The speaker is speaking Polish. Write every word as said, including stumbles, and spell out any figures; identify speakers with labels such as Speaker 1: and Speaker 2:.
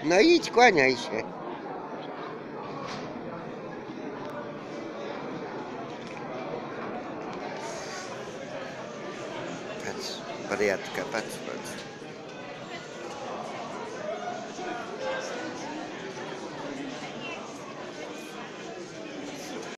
Speaker 1: No idź, kłaniaj się. Patrz, wariatka, patrz, patrz.